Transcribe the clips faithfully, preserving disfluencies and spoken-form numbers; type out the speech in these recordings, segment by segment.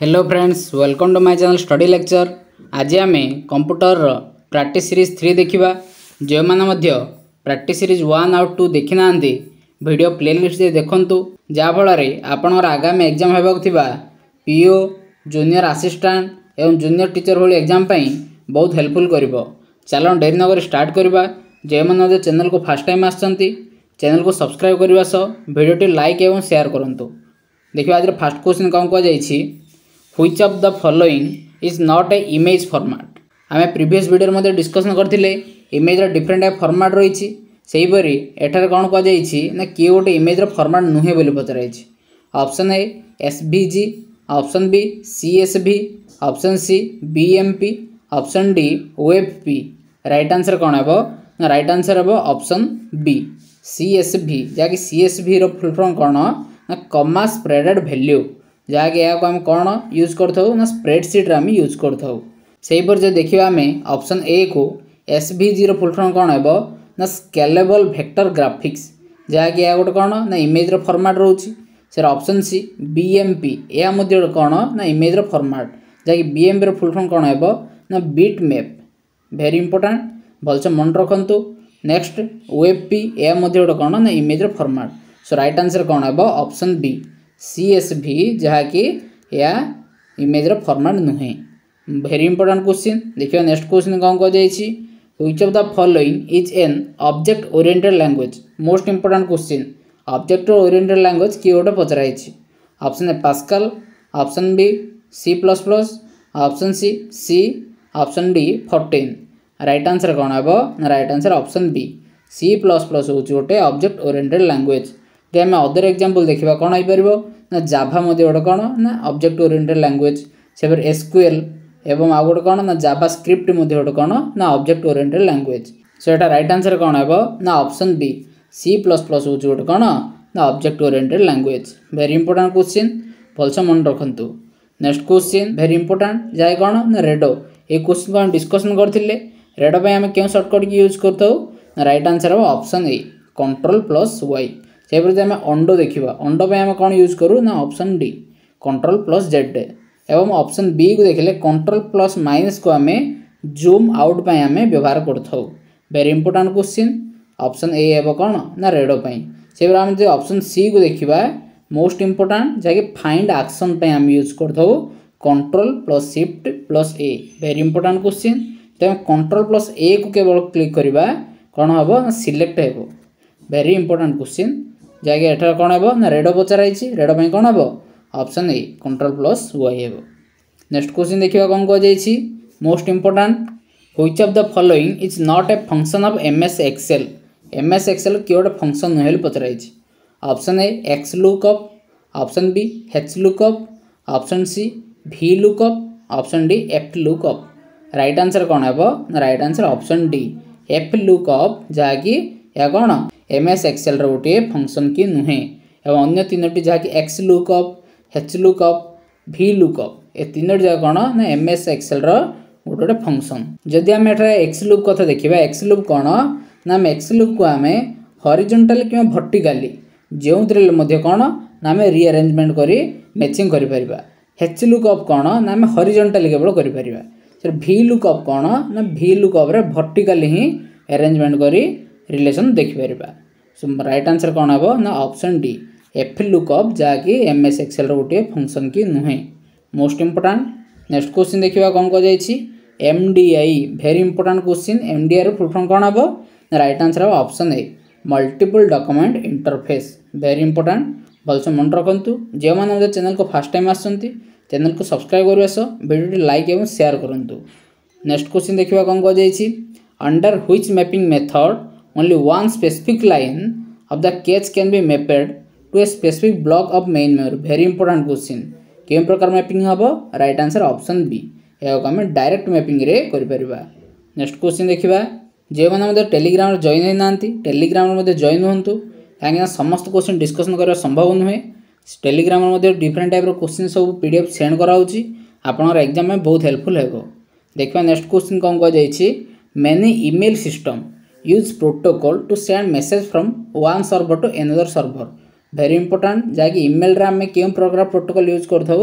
Hello friends, welcome to my channel study lecture. आज आम computer practice series three देखा। जो मैंने practice series one out two देखी ना वीडियो प्लेलिस्ट दे देखंतु, जहाँफल आपणर आगामी एग्जाम होगा पीओ जूनियर असिस्टेंट एवं जूनियर टीचर भाई एग्जाम बहुत हेल्पफुल कर। चलो डेरी नगर स्टार्ट करवा। जो मैंने चैनल को फास्ट टाइम आसछंती चैनल को सब्सक्राइब करने सह वीडियो लाइक एवं शेयर करूँ। देखिए आज फास्ट क्वेश्चन कौन कहुई, which of the following is not a image format. आम प्रीवियस वीडियो में डिस्कसन करते इमेज डिफरेंट टाइप फॉर्मेट रही। सेहीपरि एठार कौन कहुई ना किए गोटे इमेज फॉर्मेट नुहे बोली पचराई। Option A SVG, option B CSV, option C BMP, option D OFP. Right answer कौन है ना? राइट आंसर है ऑप्शन बी सीएसवी, जहाँकि सीएसवी रो फुल फॉर्म कौन ना कमा स्प्रेडेड वैल्यू, जहाँकि यहाँ आम कौन यूज करथौ ना स्प्रेडशीट आम यूज करथौ। सेहीपर जो देखा आम ऑप्शन ए को एसवीजी रो फुल फॉर्म कौन है ना स्केलेबल वेक्टर ग्राफिक्स, जहाँकि यहाँ गोटे कौन ना इमेज रो फॉर्मेट रोचे। सर ऑप्शन सी बीएमपी, यह मध्य कौन ना इमेज रो फॉर्मेट, जहाँकि बीएमपी रो फुल फॉर्म कौन है ना बिट मैप। वेरी इंपोर्टेंट, भलसे मन रखु। नेक्स्ट ओएफपी, यह मध्य कौन ना इमेज रो फॉर्मेट। सो राइट आंसर कौन है ऑप्शन बी सीएसवी, जहाँकि या इमेज रो फॉर्मेट नुहे। Very important question. देखिए नेक्स्ट क्वेश्चन कौन कहुई, which of the following is an object oriented language. Most important question, object oriented language किए गोटे पचराई। Option A Pascal, option B C plus plus, option C C, option D Fortran. Right answer कौन है ना? Right answer option B C plus plus हूँ गोटे object oriented language. जे आम other example देखा कौन हो पार ना जाभा मध्य गोटे कौन ना ऑब्जेक्ट ओरिएंटेड लैंग्वेज। से एसक्यूएल एवं आउ गोटे कौन ना जाभा स्क्रिप्ट मध्य गोटे कौन ना ऑब्जेक्ट ओरिएंटेड लैंग्वेज। सो एटा राइट आंसर कौन है ना option B C plus plus हूँ गोटे कौन ना object oriented language. Very important question, भलसे मन रखु। नेक्स्ट क्वेश्चन वेरी इंपोर्टेंट, जहाँ कौन ना रेडो। ये क्वेश्चन को डिस्कसन करते रेडो पे आम क्यों सर्टकट यूज करता ना? राइट आंसर है option A control plus Y. से आम अंडो देखा, अंडो पे आम कौन यूज करूँ ना option D control plus Z. एवं ऑप्शन बी को देखिले कंट्रोल प्लस माइनस को आम जूम आउट पे आम व्यवहार करता। Very important question. Option A है कौन ना रेडो पाई। से आम जो ऑप्शन सी को देखा मोस्ट इंपोर्टेंट, जहाँकि फाइंड एक्शन पे आम यूज करता control plus shift plus A. Very important question. तो कंट्रोल प्लस ए को केवल क्लिक करवा कौन हम ना सिलेक्ट हो। वेरी इंपोर्टेंट क्वेश्चन, जहाँकि एठार कौन है ना रेडो पचराई। रेडो पे कौन हम option A control plus Y है। नेक्स्ट क्वेश्चन देखा कौन कहुई, most important, which of the following is not a function of MS Excel. MS Excel किए गोटे फंक्शन नुहे पचराई। Option A X lookup, option B H lookup, option C V lookup, option D F lookup. Right answer कौन है ना? Right answer option D F lookup, जहाँकि या कौन एमएस एक्सेल रो गोटे फंक्शन की नुहे। एवं अन्य तीनोटी जहाँकि X lookup, H lookup, V lookup, ए तीनोटी जगह कौन ना एमएस एक्सेल रो गोटे गोटे फंक्शन। जदि आम एठार एक्स लुप कथा देखा, एक्स लुप कौन ना आम एक्स लुप को आम हॉरिजॉन्टली कि वर्टिकली जो कौन ना आम रीअरेंजमेंट कर मैचिंग कर। एच लुकअप कौन ना आम हॉरिजॉन्टली केवल कर। सर भी लुकअप कौन ना भी लुकअप रे वर्टिकली ही अरेंजमेंट कर रिलेशन देखिपर। सो राइट आंसर कौन है ना ऑप्शन डी एफ लुकअप, जहाँकि एमएस एक्सेल रो गोटे फंक्शन की नुहे। Most important. नेक्स्ट क्वेश्चन देखा कौन कहुई, MDI. Very important question. MDI रो फुल फॉर्म कौन हम ना? राइट आंसर है option A multiple document interface. Very important, भलसे मन रखु। जो मैंने चैनल को फास्ट टाइम आसछंती चैनल को सब्सक्राइब करने सह वीडियो लाइक एवं शेयर करूँ। नेक्स्ट क्वेश्चन देखा कौन कहुई, under which mapping method only one specific line of the cache can be mapped to a specific block of main memory. Very important question. केम प्रकार मैपिंग हम? राइट आंसर ऑप्शन बी, यह आम direct mapping रे कर। Next question देखा, जो मैंने टेलीग्राम जॉइन होना टेलीग्राम जॉइन हूँ, कहीं समस्त क्वेश्चन डिस्कसन करने संभव नुहे। टेलीग्राम डिफरेंट टाइप क्वेश्चन सब पीडीएफ सेंड कराऊँगी, आपनर एग्जाम में बहुत हेल्पफुल हो। देखिए नेक्स्ट क्वेश्चन कौन कहुई, many email system use protocol to send message from one server to another server. Very important, जहाँकि ईमेल रे आम क्यों प्रकार प्रोटोकॉल यूज करथौ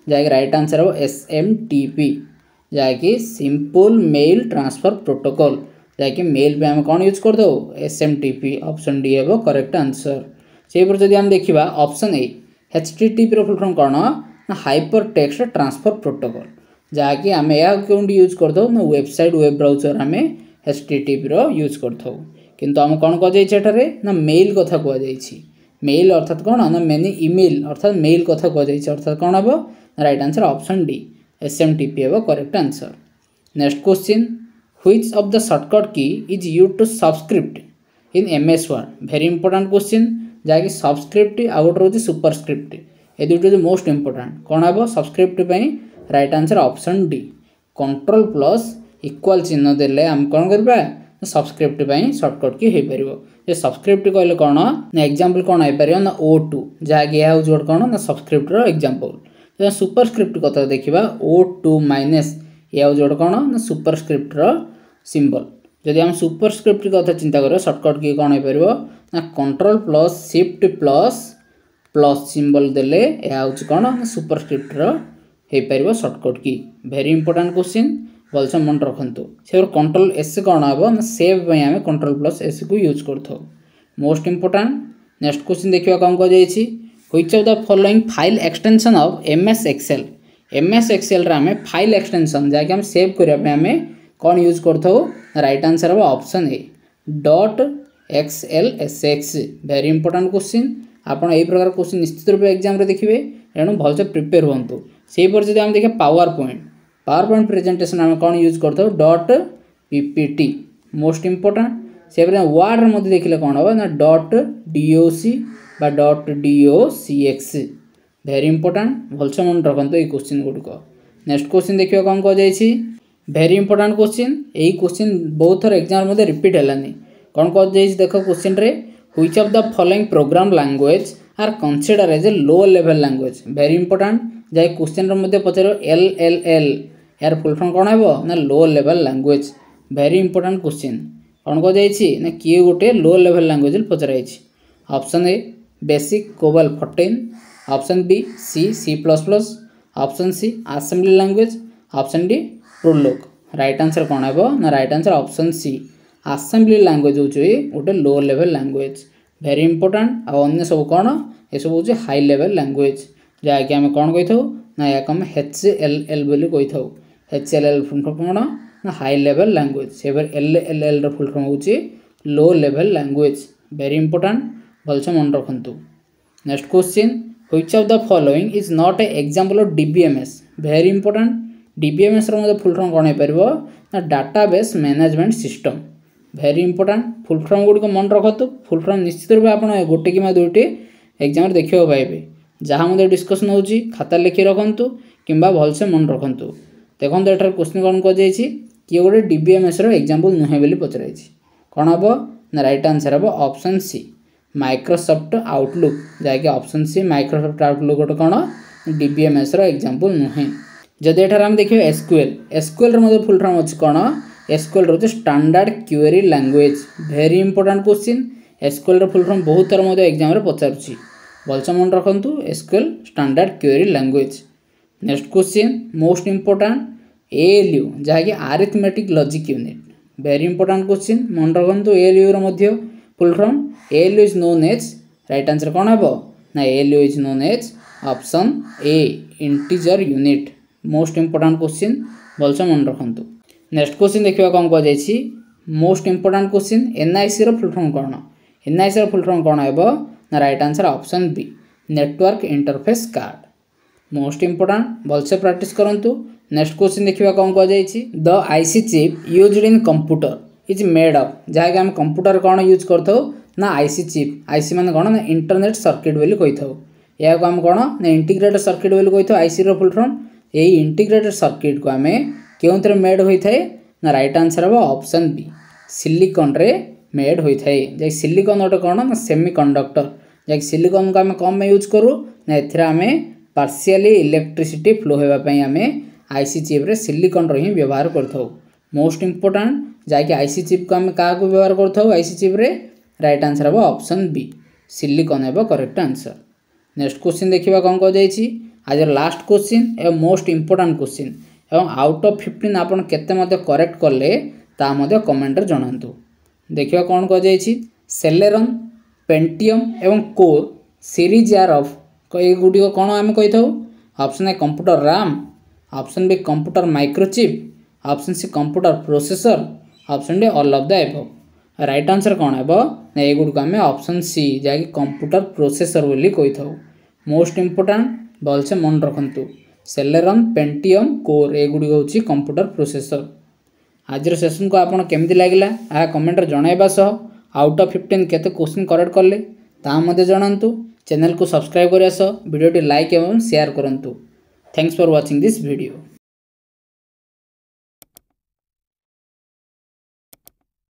जहाँकि राइट आंसर हम एस एम टी पी जहाँकि सिंपल मेल ट्रांसफर प्रोटोकॉल जहाँकि मेल पे आम कौन यूज कर दो S M T P option D है करेक्ट आंसर। से जदि आम देखा option A H T T P full form कौन ना हाइपर टेक्स्ट ट्रांसफर प्रोटोकॉल जहाँकि आम यह कौन यूज कर दो ना वेबसाइट वेब ब्राउजर आम H T T P use कर किंतु आम कौन कहुई ना मेल कथा कहुई मेल अर्थात कौन ना मेनी इमेल अर्थात मेल कथा कहुई अर्थात कौन हम right answer option D S M T P है correct answer. Next question which of the shortcut key is use to subscript in M S Word very important question जहाँकि subscript आउ गोटे रोज superscript ये दुईट most important कौन हम subscript right answer option D control plus equal चिन्ह देले आम कौन करबा सबस्क्रिप्ट शॉर्टकट की हो पार सबस्क्रिप्ट कहले कौन ना एग्जांपल कौन हो पार ना ओ टू जहाँकि यह हूँ कौन ना सबस्क्रिप्ट एग्जांपल सुपरस्क्रिप्ट कथा देखा ओ टू माइनस यह हूँ कौन ना सुपरस्क्रिप्ट सिंबल जदि आम सुपरस्क्रिप्ट कथा चिंता करें शॉर्टकट की कौन हो पार ना control plus shift plus plus symbol देले यह हूँ कौन ना सुपरस्क्रिप्ट हो पार shortcut key very important question भलसे मन रखु से कंट्रोल एस कौन हम ना सेव आम कंट्रोल प्लस एस को यूज कर मोस्ट इंपोर्टेंट। नेक्स्ट क्वेश्चन देखा कौन कह which of the following file extension of M S Excel M S Excel आम फाइल एक्सटेंशन जहाँकि आम सेव करने आम कौन यूज कर राइट आंसर हम option A dot X L S X very important question आपड़ यही प्रकार क्वेश्चन निश्चित रूप एग्जाम देखिए तेणु भलसे प्रिपेयर हूँ से जब आम देखिए PowerPoint PowerPoint presentation आम कौन यूज कर डॉट पीपीटी मोस्ट इंपोर्टेंट से वार्ड मध्य देखिले कौन हम ना डॉट डीओसी बा डॉट डीओसीएक्स वेरी इंपोर्टेंट भलसे मन रखु ये क्वेश्चन गुड़िक। नेक्स्ट क्वेश्चन देखिए कौन कह वेरी इंपोर्टेंट क्वेश्चन यही क्वेश्चन बहुत थर एग्जाम मध्य रिपीट है कौन कह देख क्वेश्चन रे which of the following program language are consider as a low level language very important जहाँ क्वेश्चन मध्य पचार एल एल एल यार फुल फॉर्म कौन हम ना low level language very important question कौन कह ना किए गोटे लो लेवल लैंग्वेज पचराई option A basic COBOL Fortran option B C C plus plus option C assembly language option D Prolog right answer कौन हम ना right answer option C assembly language हूँ गोटे low level language very important आ अन्य सब कौन ये सब हूँ हाई लेवल लैंग्वेज जहाँकि आम कौन कही ना या आम एच एल एल बोली कही था H L L full form कौन ना हाई लेवल लैंग्वेज से L L L full form हूँ low level language very important भलसे मन रखु। Next question which of the following is not a example of DBMS very important DBMS full form कौन हो ना database management system very important full form गुड़िक मन रखु फुल फॉर्म निश्चित रूप आप गोटे कि दुईटी एग्जाम देखा पाइबे जहाँ मध्य डिस्कसन हो खाता लिखि रखु कि भलसे मन रखु देखो एठार क्वेश्चन कौन कह किए गोटे डीबीएमएस एग्जांपल नुहे बोली पचराई कौन हम ना राइट आंसर हम ऑप्शन सी माइक्रोसॉफ्ट आउटलुक जहाँकि ऑप्शन सी माइक्रोसॉफ्ट आउटलुक गोटे कौन डीबीएमएस एग्जांपल नुहे जदि एठार आम देखिए एसक्यूएल एसक्यूएल मध्य फुल फॉर्म अच्छी कौन एसक्यूएल रोचे standard query language very important question SQL full form बहुत थर मध्य एग्जाम रे पचारुछि भलसे मन रखु SQL standard query language. Next question most important ALU जहाँकि arithmetic logic unit very important question मन रखु एएलयू मध्य full form ALU is known as right answer कौन हम ना ALU is known as option A integer unit most important question भलसे मन रखु। नेक्स्ट क्वेश्चन देखिए कौन कह most important question NIC full form कौन एनआईसी फुल फॉर्म कौन हम ना right answer option B network interface card most important भलसे प्रैक्टिस करंतु। नेक्स्ट क्वेश्चन देखिए कौन कह the IC chip used in computer is made of जहाँकि आम कंप्यूटर कौन यूज कर ना आईसी चिप आईसी मान कौन ना इंटरनेट सर्किट बोली कही था या आम कौन ना इंटीग्रेटेड सर्किट बोली कही था आईसी फुल फॉर्म यही इंटीग्रेटेड सर्किट को आम क्यों मेड होता है ना राइट आंसर हम ऑप्शन बी सिलिकॉन रे मेड होता है जैसे सिलिकॉन गोटे कौन ना सेमी कंडक्टर जैसे सिलिकॉन को आम कम यूज करूँ ना ए पार्शियली इलेक्ट्रिसिटी फ्लो होगापी आम आईसी चिप रे सिलिकॉन रो ही व्यवहार कर मोस्ट इंपोर्टेंट जहाँकि आईसी चिप को आम क्या व्यवहार कर आईसी चिप रे राइट आंसर हम ऑप्शन बी सिलिकॉन है करेक्ट आंसर। नेक्स्ट क्वेश्चन देखिए कौन कह आज लास्ट क्वेश्चन एवं मोस्ट इंपोर्टेंट क्वेश्चन एवं आउट ऑफ फिफ्टीन आपन केते मते करेक्ट करले ता मते कमेंट रे जणांतु। देखिबा कोन को जाईछि सेलेरन पेंटियम एवं core series are of a गुडी को कोन हम कहि थाउ। Option A computer RAM, option B computer microchip, option C computer processor, option D all of the above. Right answer कोन हेबो ना ए गुडी को हम ऑप्शन सी जाकी कंप्यूटर प्रोसेसर बोली कहि थाउ। मोस्ट इंपोर्टेंट भल से मन रखंतु सेलेरन पेंटियम कोर ए गुडी होची कंप्यूटर प्रोसेसर। आज सेशन को आपन केमति लागिला आ कमेंट रे जणाइबा सह आउट ऑफ फिफ्टीन केते क्वेश्चन करेक्ट करले ता मते जणांतु। चैनल को सब्सक्राइब करिया सह वीडियो टी लाइक एवं शेयर करंतु। Thanks for watching this video.